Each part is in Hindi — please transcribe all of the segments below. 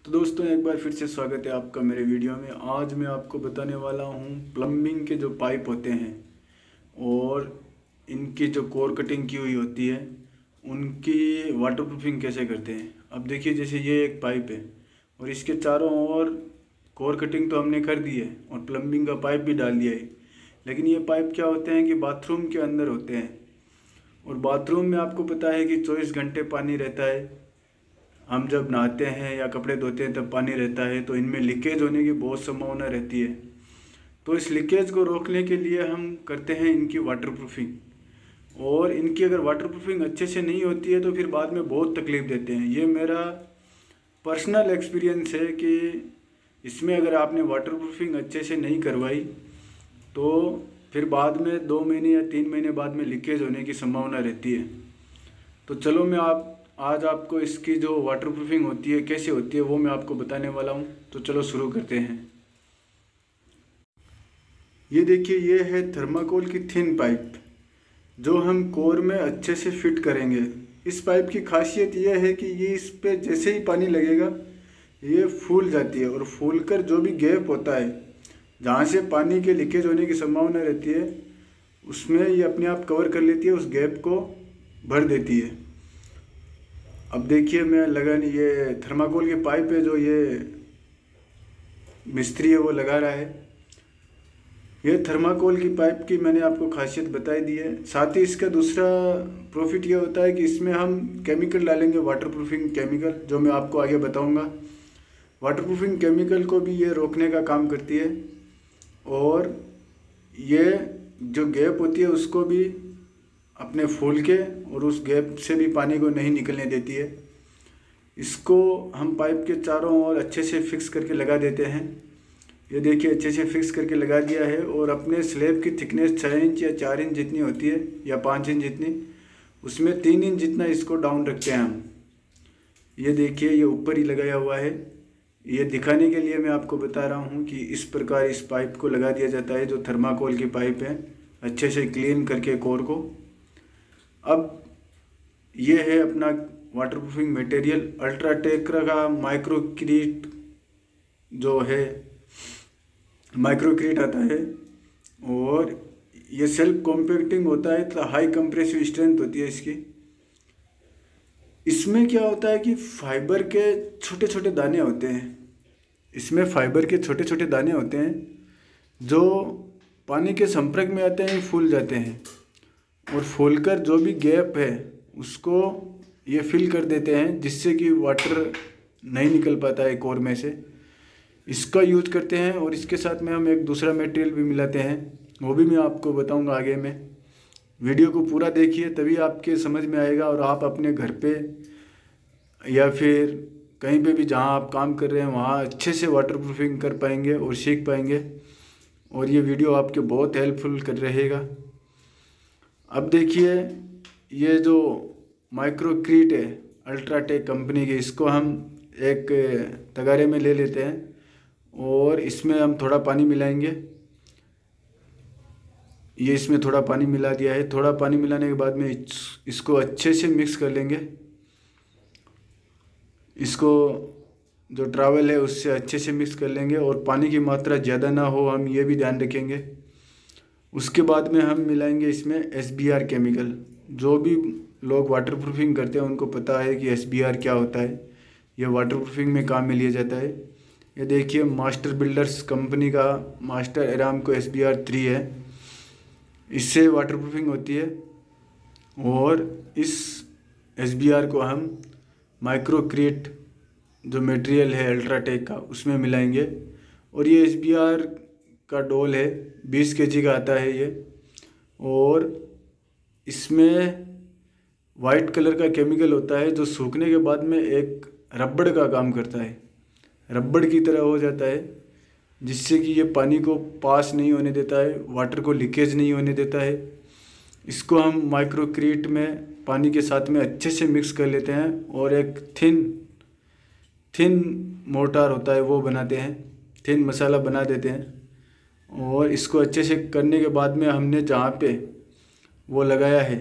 तो दोस्तों एक बार फिर से स्वागत है आपका मेरे वीडियो में। आज मैं आपको बताने वाला हूँ प्लम्बिंग के जो पाइप होते हैं और इनकी जो कोर कटिंग की हुई होती है उनकी वाटरप्रूफिंग कैसे करते हैं। अब देखिए, जैसे ये एक पाइप है और इसके चारों ओर कोर कटिंग तो हमने कर दी है और प्लम्बिंग का पाइप भी डाल दिया है। लेकिन ये पाइप क्या होते हैं कि बाथरूम के अंदर होते हैं और बाथरूम में आपको पता है कि 24 घंटे पानी रहता है। हम जब नहाते हैं या कपड़े धोते हैं तब पानी रहता है, तो इनमें लीकेज होने की बहुत संभावना रहती है। तो इस लीकेज को रोकने के लिए हम करते हैं इनकी वाटरप्रूफिंग। और इनकी अगर वाटरप्रूफिंग अच्छे से नहीं होती है तो फिर बाद में बहुत तकलीफ़ देते हैं। ये मेरा पर्सनल एक्सपीरियंस है कि इसमें अगर आपने वाटरप्रूफिंग अच्छे से नहीं करवाई तो फिर बाद में 2 महीने या 3 महीने बाद में लीकेज होने की संभावना रहती है। तो चलो मैं आज आपको इसकी जो वाटरप्रूफिंग होती है कैसे होती है वो मैं आपको बताने वाला हूँ। तो चलो शुरू करते हैं। ये देखिए, ये है थर्माकोल की थिन पाइप जो हम कोर में अच्छे से फिट करेंगे। इस पाइप की खासियत यह है कि ये इस पे जैसे ही पानी लगेगा ये फूल जाती है और फूलकर जो भी गैप होता है जहाँ से पानी के लीकेज होने की संभावना रहती है उसमें ये अपने आप कवर कर लेती है, उस गैप को भर देती है। अब देखिए, मैं ये थर्माकोल की पाइप है जो ये मिस्त्री है वो लगा रहा है। ये थर्माकोल की पाइप की मैंने आपको खासियत बताई दी है। साथ ही इसका दूसरा प्रॉफिट ये होता है कि इसमें हम केमिकल डालेंगे, वाटरप्रूफिंग केमिकल, जो मैं आपको आगे बताऊंगा। वाटरप्रूफिंग केमिकल को भी ये रोकने का काम करती है और ये जो गैप होती है उसको भी अपने फूल के और उस गैप से भी पानी को नहीं निकलने देती है। इसको हम पाइप के चारों ओर अच्छे से फिक्स करके लगा देते हैं। ये देखिए, अच्छे से फिक्स करके लगा दिया है और अपने स्लैब की थिकनेस 6 इंच या 4 इंच जितनी होती है या 5 इंच जितनी, उसमें 3 इंच जितना इसको डाउन रखते हैं हम। ये देखिए, ये ऊपर ही लगाया हुआ है। ये दिखाने के लिए मैं आपको बता रहा हूँ कि इस प्रकार इस पाइप को लगा दिया जाता है जो थर्माकोल की पाइप है, अच्छे से क्लीन करके कोर को। अब ये है अपना वाटरप्रूफिंग मटेरियल, अल्ट्राटेक का माइक्रोक्रीट जो है, माइक्रोक्रीट आता है और ये सेल्फ कॉम्पैक्टिंग होता है, तो हाई कंप्रेसिव स्ट्रेंथ होती है इसकी। इसमें क्या होता है कि फाइबर के छोटे छोटे दाने होते हैं, इसमें फाइबर के छोटे छोटे दाने होते हैं जो पानी के संपर्क में आते हैं फूल जाते हैं और फूलकर जो भी गैप है उसको ये फिल कर देते हैं, जिससे कि वाटर नहीं निकल पाता है कोर में से। इसका यूज करते हैं और इसके साथ में हम एक दूसरा मटेरियल भी मिलाते हैं, वो भी मैं आपको बताऊंगा आगे में। वीडियो को पूरा देखिए तभी आपके समझ में आएगा और आप अपने घर पे या फिर कहीं पे भी जहां आप काम कर रहे हैं वहां अच्छे से वाटरप्रूफिंग कर पाएंगे और सीख पाएंगे और ये वीडियो आपके बहुत हेल्पफुल कर रहेगा। अब देखिए, ये जो माइक्रोक्रीट है अल्ट्राटेक कंपनी की, इसको हम एक तगारे में ले लेते हैं और इसमें हम थोड़ा पानी मिलाएंगे। ये इसमें थोड़ा पानी मिला दिया है। थोड़ा पानी मिलाने के बाद में इसको अच्छे से मिक्स कर लेंगे। इसको जो ट्रावल है उससे अच्छे से मिक्स कर लेंगे और पानी की मात्रा ज़्यादा ना हो, हम ये भी ध्यान रखेंगे। उसके बाद में हम मिलाएंगे इसमें SBR केमिकल। जो भी लोग वाटरप्रूफिंग करते हैं उनको पता है कि SBR क्या होता है, यह वाटरप्रूफिंग में काम में लिया जाता है। ये देखिए, मास्टर बिल्डर्स कंपनी का मास्टर एरामको SBR3 है, इससे वाटरप्रूफिंग होती है। और इस SBR को हम माइक्रोक्रीट जो मटेरियल है अल्ट्राटेक का उसमें मिलाएंगे और ये SBR का डोल है, 20 kg का आता है ये। और इसमें वाइट कलर का केमिकल होता है जो सूखने के बाद में एक रबड़ का काम करता है, रबड़ की तरह हो जाता है, जिससे कि ये पानी को पास नहीं होने देता है, वाटर को लीकेज नहीं होने देता है। इसको हम माइक्रोक्रीट में पानी के साथ में अच्छे से मिक्स कर लेते हैं और एक थिन मोर्टार होता है वो बनाते हैं, थिन मसाला बना देते हैं। और इसको अच्छे से करने के बाद में हमने जहाँ पे वो लगाया है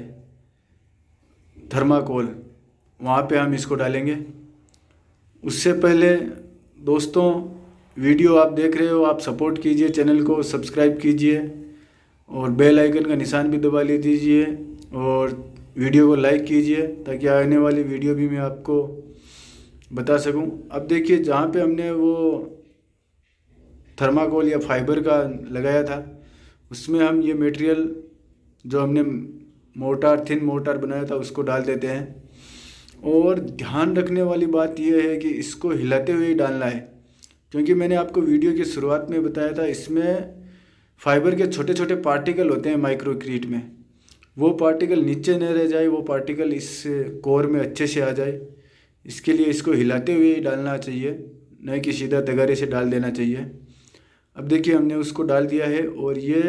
थर्माकोल, वहाँ पे हम इसको डालेंगे। उससे पहले दोस्तों वीडियो आप देख रहे हो, आप सपोर्ट कीजिए, चैनल को सब्सक्राइब कीजिए और बेल आइकन का निशान भी दबा लीजिए और वीडियो को लाइक कीजिए ताकि आने वाली वीडियो भी मैं आपको बता सकूं। अब देखिए जहाँ पे हमने वो थर्माकोल या फाइबर का लगाया था उसमें हम ये मटेरियल जो हमने मोटार थिन मोटार बनाया था उसको डाल देते हैं। और ध्यान रखने वाली बात यह है कि इसको हिलाते हुए ही डालना है, क्योंकि मैंने आपको वीडियो की शुरुआत में बताया था इसमें फाइबर के छोटे छोटे पार्टिकल होते हैं माइक्रोक्रीट में, वो पार्टिकल नीचे न रह जाए, वो पार्टिकल इस कोर में अच्छे से आ जाए, इसके लिए इसको हिलाते हुए ही डालना चाहिए, न कि सीधा तगारे से डाल देना चाहिए। अब देखिए हमने उसको डाल दिया है और ये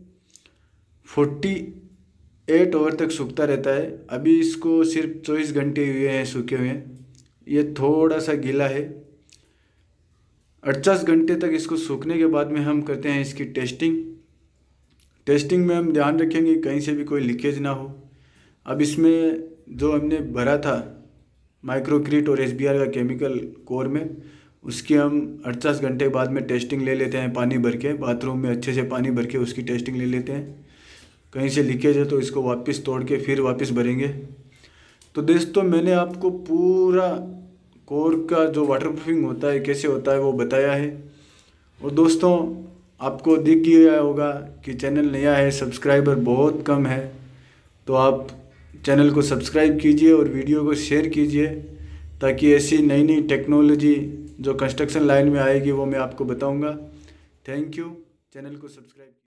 48 आवर तक सूखता रहता है। अभी इसको सिर्फ 24 घंटे हुए हैं सूखे हुए, ये थोड़ा सा गीला है। 48 घंटे तक इसको सूखने के बाद में हम करते हैं इसकी टेस्टिंग में हम ध्यान रखेंगे कहीं से भी कोई लीकेज ना हो। अब इसमें जो हमने भरा था माइक्रोक्रीट और SBR का केमिकल कोर में, उसकी हम 48 घंटे बाद में टेस्टिंग ले लेते हैं, पानी भर के बाथरूम में अच्छे से पानी भर के उसकी टेस्टिंग ले लेते हैं। कहीं से लीकेज है तो इसको वापस तोड़ के फिर वापस भरेंगे। तो दोस्तों मैंने आपको पूरा कोर का जो वाटरप्रूफिंग होता है कैसे होता है वो बताया है। और दोस्तों आपको दिख गया होगा कि चैनल नया है, सब्सक्राइबर बहुत कम है, तो आप चैनल को सब्सक्राइब कीजिए और वीडियो को शेयर कीजिए ताकि ऐसी नई नई टेक्नोलॉजी जो कंस्ट्रक्शन लाइन में आएगी वो मैं आपको बताऊंगा। Thank you. चैनल को सब्सक्राइब